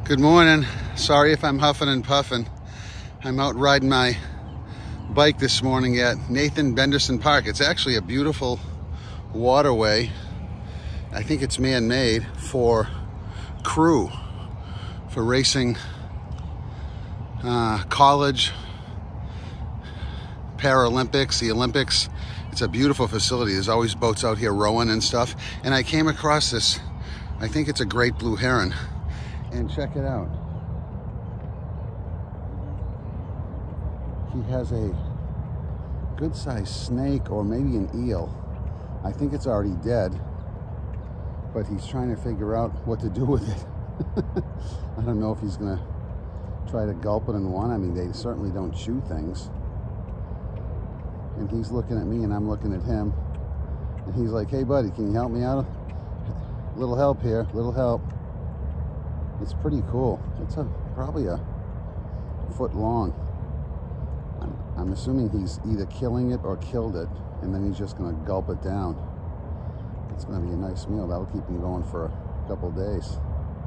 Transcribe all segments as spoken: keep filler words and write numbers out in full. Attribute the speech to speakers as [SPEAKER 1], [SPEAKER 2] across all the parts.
[SPEAKER 1] Good morning. Sorry if I'm huffing and puffing. I'm out riding my bike this morning at Nathan Benderson Park. It's actually a beautiful waterway. I think it's man-made for crew, for racing uh, college, Paralympics, the Olympics. It's a beautiful facility. There's always boats out here rowing and stuff. And I came across this, I think it's a great blue heron. And check it out. He has a good-sized snake or maybe an eel. I think it's already dead, but he's trying to figure out what to do with it. I don't know if he's gonna try to gulp it in one. I mean, they certainly don't chew things. And he's looking at me and I'm looking at him. And he's like, hey buddy, can you help me out? Little help here, little help. It's pretty cool. It's a probably a foot long. I'm, I'm assuming he's either killing it or killed it, and then he's just going to gulp it down. It's going to be a nice meal. That'll keep him going for a couple of days.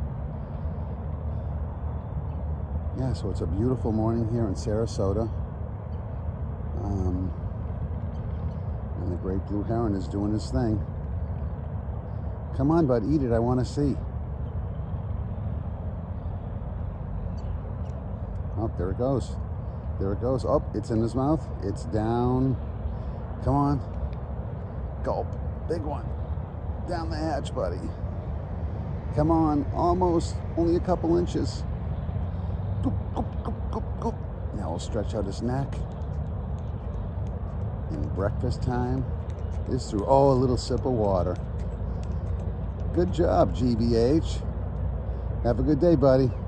[SPEAKER 1] Yeah, so it's a beautiful morning here in Sarasota. Um, and the great blue heron is doing his thing. Come on, bud, eat it. I want to see. Oh, there it goes. There it goes. Oh, it's in his mouth. It's down. Come on. Gulp. Big one. Down the hatch, buddy. Come on. Almost. Only a couple inches. Goop, goop, goop, goop, goop. Now we'll stretch out his neck. And breakfast time is through. Oh, a little sip of water. Good job, G B H. Have a good day, buddy.